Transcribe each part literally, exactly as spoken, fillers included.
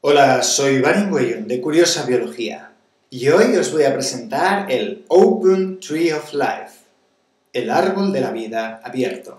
Hola, soy Baringüellón de Curiosa Biología y hoy os voy a presentar el Open Tree of Life, el árbol de la vida abierto.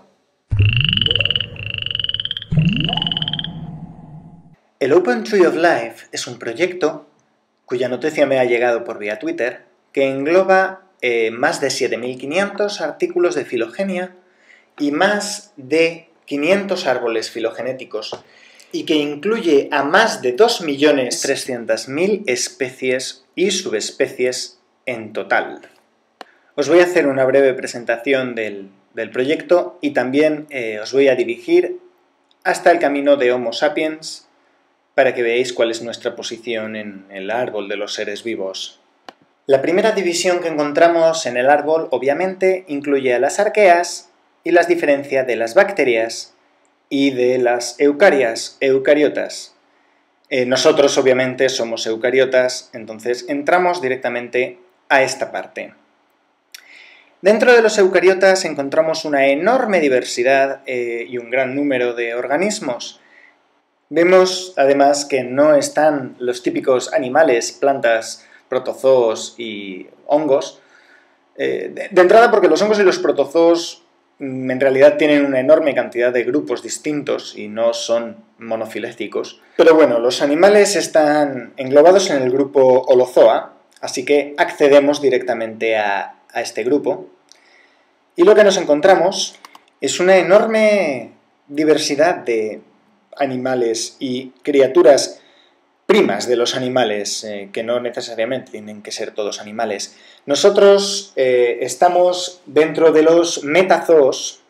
El Open Tree of Life es un proyecto cuya noticia me ha llegado por vía Twitter que engloba eh, más de siete mil quinientos artículos de filogenia y más de quinientos árboles filogenéticos y que incluye a más de dos millones trescientas mil especies y subespecies en total. Os voy a hacer una breve presentación del, del proyecto y también eh, os voy a dirigir hasta el camino de Homo sapiens para que veáis cuál es nuestra posición en el árbol de los seres vivos. La primera división que encontramos en el árbol obviamente incluye a las arqueas y las diferencia de las bacterias y de las eucarias, eucariotas. Eh, nosotros obviamente somos eucariotas, entonces entramos directamente a esta parte. Dentro de los eucariotas encontramos una enorme diversidad eh, y un gran número de organismos. Vemos además que no están los típicos animales, plantas, protozoos y hongos. Eh, de, de entrada porque los hongos y los protozoos en realidad tienen una enorme cantidad de grupos distintos y no son monofiléticos. Pero bueno, los animales están englobados en el grupo Holozoa, así que accedemos directamente a, a este grupo. Y lo que nos encontramos es una enorme diversidad de animales y criaturas primas de los animales, eh, que no necesariamente tienen que ser todos animales. Nosotros eh, estamos dentro de los metazoos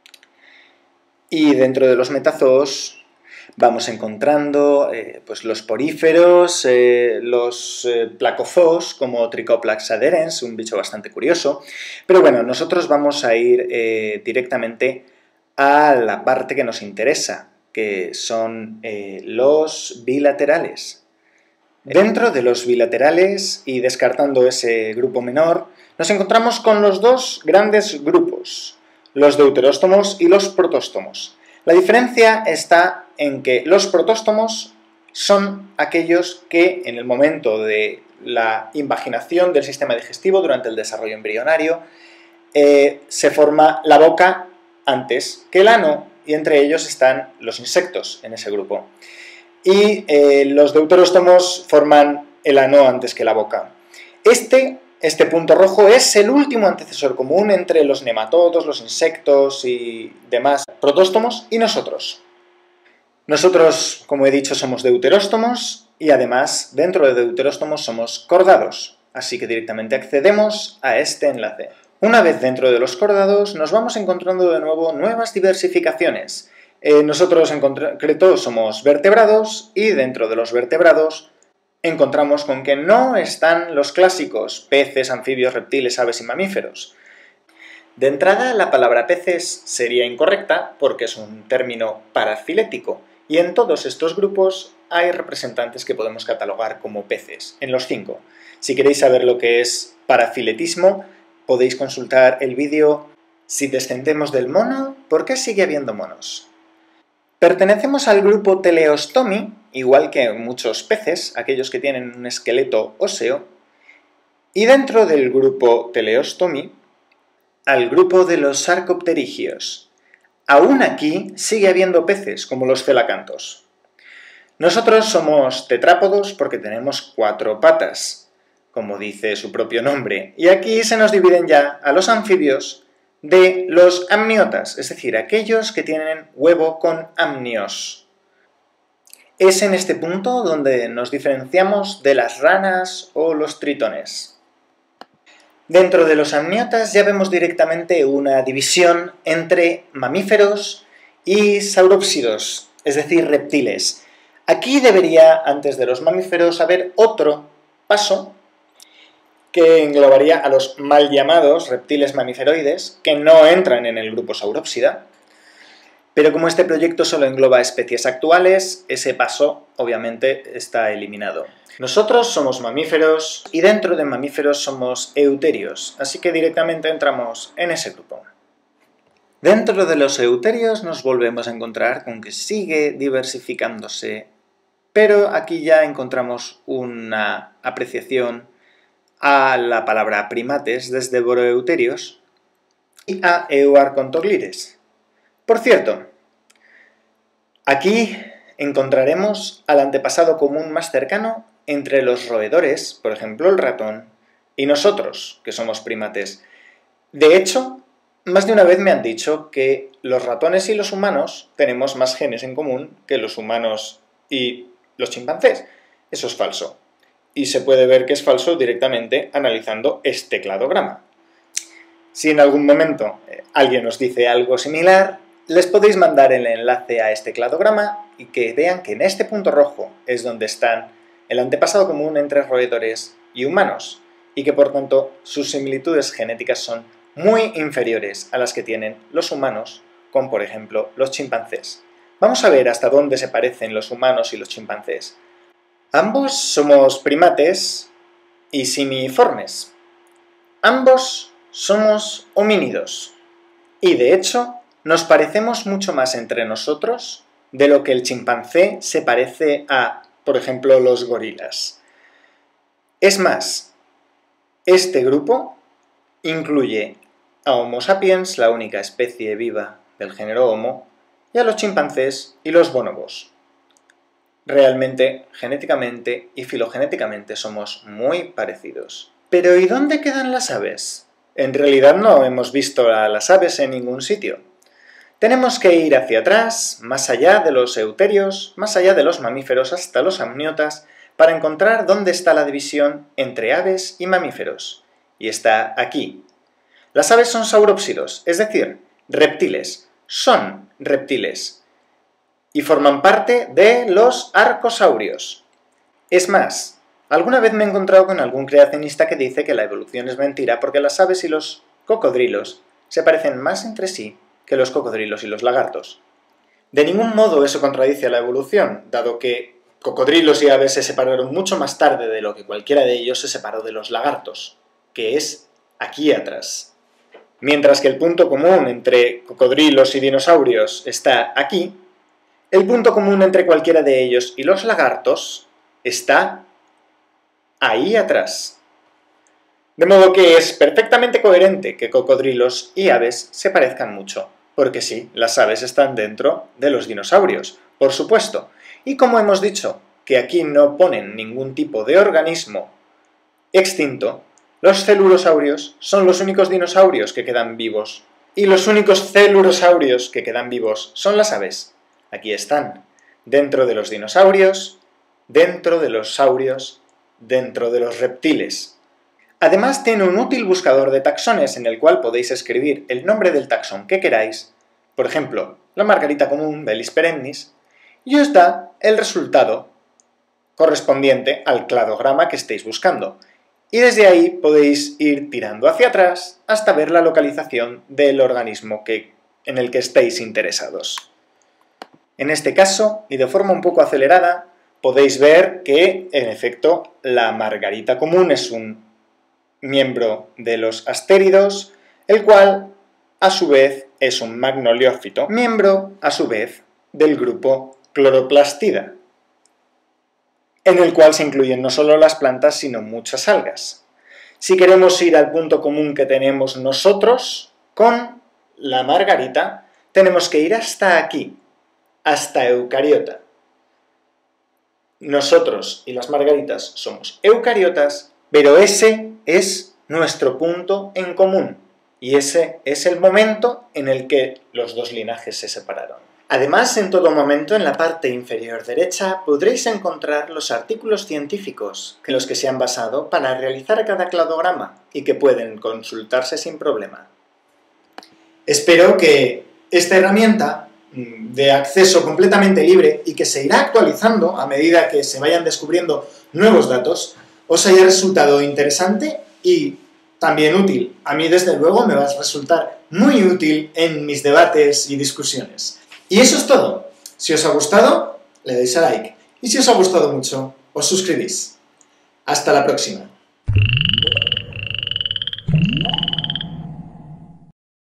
y dentro de los metazoos vamos encontrando eh, pues los poríferos, eh, los eh, placozoos como Trichoplax adherens, un bicho bastante curioso. Pero bueno, nosotros vamos a ir eh, directamente a la parte que nos interesa, que son eh, los bilaterales. Dentro de los bilaterales, y descartando ese grupo menor, nos encontramos con los dos grandes grupos, los deuteróstomos y los protóstomos. La diferencia está en que los protóstomos son aquellos que en el momento de la invaginación del sistema digestivo durante el desarrollo embrionario eh, se forma la boca antes que el ano, y entre ellos están los insectos en ese grupo. Y eh, los deuteróstomos forman el ano antes que la boca. Este, este punto rojo es el último antecesor común entre los nematodos, los insectos y demás protóstomos y nosotros. Nosotros, como he dicho, somos deuteróstomos y además dentro de deuteróstomos somos cordados, así que directamente accedemos a este enlace. Una vez dentro de los cordados nos vamos encontrando de nuevo nuevas diversificaciones. Eh, nosotros en concreto somos vertebrados y dentro de los vertebrados encontramos con que no están los clásicos peces, anfibios, reptiles, aves y mamíferos. De entrada la palabra peces sería incorrecta porque es un término parafilético y en todos estos grupos hay representantes que podemos catalogar como peces, en los cinco. Si queréis saber lo que es parafiletismo, podéis consultar el vídeo Si descendemos del mono, ¿por qué sigue habiendo monos? Pertenecemos al grupo Teleostomi, igual que muchos peces, aquellos que tienen un esqueleto óseo, y dentro del grupo Teleostomi, al grupo de los sarcopterigios. Aún aquí sigue habiendo peces, como los celacantos. Nosotros somos tetrápodos porque tenemos cuatro patas, como dice su propio nombre, y aquí se nos dividen ya a los anfibios de los amniotas, es decir, aquellos que tienen huevo con amnios. Es en este punto donde nos diferenciamos de las ranas o los tritones. Dentro de los amniotas ya vemos directamente una división entre mamíferos y saurópsidos, es decir, reptiles. Aquí debería, antes de los mamíferos, haber otro paso que englobaría a los mal llamados reptiles mamíferoides, que no entran en el grupo saurópsida, pero como este proyecto solo engloba especies actuales, ese paso obviamente está eliminado. Nosotros somos mamíferos y dentro de mamíferos somos euterios, así que directamente entramos en ese grupo. Dentro de los euterios nos volvemos a encontrar con que sigue diversificándose pero aquí ya encontramos una apreciación a la palabra primates desde Boreeuterios y a Euarchontoglires. Por cierto, aquí encontraremos al antepasado común más cercano entre los roedores, por ejemplo el ratón, y nosotros, que somos primates. De hecho, más de una vez me han dicho que los ratones y los humanos tenemos más genes en común que los humanos y los chimpancés. Eso es falso. Y se puede ver que es falso directamente analizando este cladograma. Si en algún momento alguien os dice algo similar, les podéis mandar el enlace a este cladograma y que vean que en este punto rojo es donde están el antepasado común entre roedores y humanos, y que por tanto sus similitudes genéticas son muy inferiores a las que tienen los humanos con, por ejemplo, los chimpancés. Vamos a ver hasta dónde se parecen los humanos y los chimpancés. Ambos somos primates y simiformes. Ambos somos homínidos. Y de hecho, nos parecemos mucho más entre nosotros de lo que el chimpancé se parece a, por ejemplo, los gorilas. Es más, este grupo incluye a Homo sapiens, la única especie viva del género Homo, y a los chimpancés y los bonobos. Realmente, genéticamente y filogenéticamente somos muy parecidos. Pero ¿y dónde quedan las aves? En realidad no hemos visto a las aves en ningún sitio. Tenemos que ir hacia atrás, más allá de los euterios, más allá de los mamíferos hasta los amniotas, para encontrar dónde está la división entre aves y mamíferos. Y está aquí. Las aves son saurópsidos, es decir, reptiles. Son reptiles. Y forman parte de los arcosaurios. Es más, alguna vez me he encontrado con algún creacionista que dice que la evolución es mentira porque las aves y los cocodrilos se parecen más entre sí que los cocodrilos y los lagartos. De ningún modo eso contradice a la evolución, dado que cocodrilos y aves se separaron mucho más tarde de lo que cualquiera de ellos se separó de los lagartos, que es aquí atrás. Mientras que el punto común entre cocodrilos y dinosaurios está aquí, el punto común entre cualquiera de ellos y los lagartos está ahí atrás. De modo que es perfectamente coherente que cocodrilos y aves se parezcan mucho, porque sí, las aves están dentro de los dinosaurios, por supuesto. Y como hemos dicho que aquí no ponen ningún tipo de organismo extinto, los celurosaurios son los únicos dinosaurios que quedan vivos. Y los únicos celurosaurios que quedan vivos son las aves. Aquí están, dentro de los dinosaurios, dentro de los saurios, dentro de los reptiles. Además tiene un útil buscador de taxones en el cual podéis escribir el nombre del taxón que queráis, por ejemplo, la margarita común Bellis perennis, y os da el resultado correspondiente al cladograma que estéis buscando. Y desde ahí podéis ir tirando hacia atrás hasta ver la localización del organismo que, en el que estéis interesados. En este caso, y de forma un poco acelerada, podéis ver que, en efecto, la margarita común es un miembro de los astéridos, el cual, a su vez, es un magnoliófito, miembro, a su vez, del grupo Chloroplastida, en el cual se incluyen no solo las plantas, sino muchas algas. Si queremos ir al punto común que tenemos nosotros con la margarita, tenemos que ir hasta aquí, hasta eucariota. Nosotros y las margaritas somos eucariotas, pero ese es nuestro punto en común, y ese es el momento en el que los dos linajes se separaron. Además, en todo momento, en la parte inferior derecha, podréis encontrar los artículos científicos en los que se han basado para realizar cada cladograma y que pueden consultarse sin problema. Espero que esta herramienta de acceso completamente libre y que se irá actualizando a medida que se vayan descubriendo nuevos datos, os haya resultado interesante y también útil. A mí, desde luego, me va a resultar muy útil en mis debates y discusiones. Y eso es todo. Si os ha gustado, le dais a like. Y si os ha gustado mucho, os suscribís. Hasta la próxima.